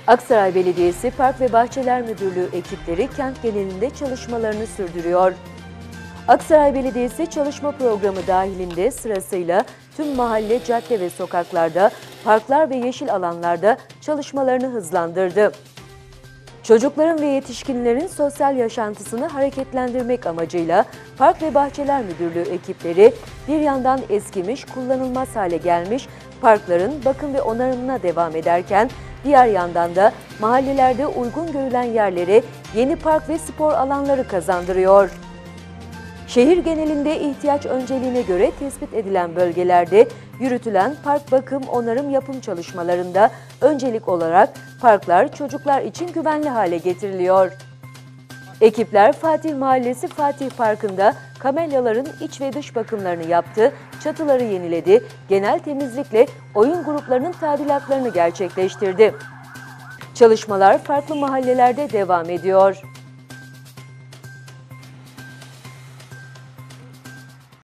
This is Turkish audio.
Aksaray Belediyesi Park ve Bahçeler Müdürlüğü ekipleri kent genelinde çalışmalarını sürdürüyor. Aksaray Belediyesi çalışma programı dahilinde sırasıyla tüm mahalle, cadde ve sokaklarda, parklar ve yeşil alanlarda çalışmalarını hızlandırdı. Çocukların ve yetişkinlerin sosyal yaşantısını hareketlendirmek amacıyla Park ve Bahçeler Müdürlüğü ekipleri bir yandan eskimiş, kullanılmaz hale gelmiş parkların bakım ve onarımına devam ederken, diğer yandan da mahallelerde uygun görülen yerlere yeni park ve spor alanları kazandırıyor. Şehir genelinde ihtiyaç önceliğine göre tespit edilen bölgelerde yürütülen park bakım, onarım, yapım çalışmalarında öncelik olarak parklar çocuklar için güvenli hale getiriliyor. Ekipler Fatih Mahallesi Fatih Parkı'nda kamelyaların iç ve dış bakımlarını yaptı, çatıları yeniledi, genel temizlikle oyun gruplarının tadilatlarını gerçekleştirdi. Çalışmalar farklı mahallelerde devam ediyor.